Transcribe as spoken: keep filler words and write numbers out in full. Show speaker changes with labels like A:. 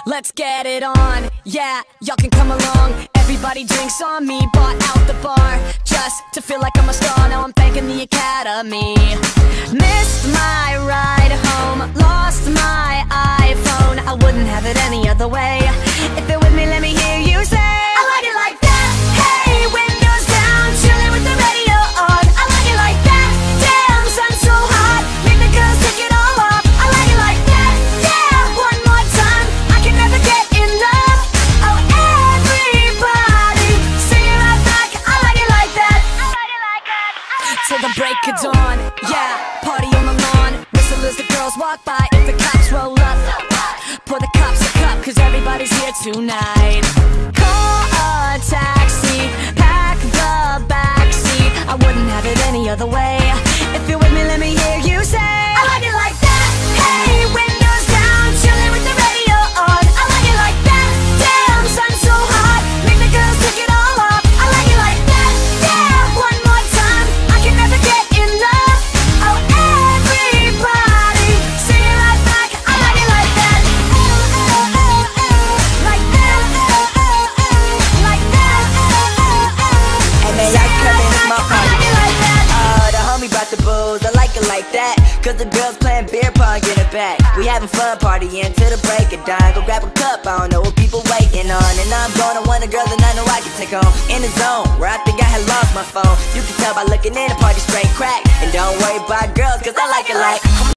A: Let's get it on, yeah, y'all can come along. Everybody drinks on me, bought out the bar just to feel like I'm a star. Now I'm thanking the Academy. Missed my ride home, lost my iPhone. I wouldn't have it any other way. If you're with me, let me hear you say, I like it like that. Hey, windows down, chilling with the radio on. I like it like that. Damn, sun's so hot, make the girls take it all off. I like it like that. Yeah, one more time, I can never get enough. Oh, everybody, sing it right back. I like it like that. I like it like that. Till the break of dawn, yeah, party on the lawn. Whistle as the girls walk by. If the cops roll up, pour the cops a cup, cause everybody's here tonight. Call a taxi, pack the backseat. I wouldn't have it any other way. If you're with me, let me hear you say, I like it like that. Hey, windows down, chilling with the radio on. I like it like that. Damn, sun's so hot, make the girls take it all off. I like it like that. Yeah, one more time, I can never get enough. Oh, everybody, sing it right back. I like it like that. Like that. Like that.
B: Hey man, y'all come in, it's my
A: I
B: party.
A: like it like that.
B: Oh, the homie brought the booze, I like it like that. Cause the girls playing beer pong, get it back. We having fun partying till the break of dawn. Go grab a cup, I don't know what people waiting on. And I'm gonna want a girl that I know I can take home. In the zone, where I think I had lost my phone. You can tell by looking in, the party straight crack. And don't worry about girls, cause I like it like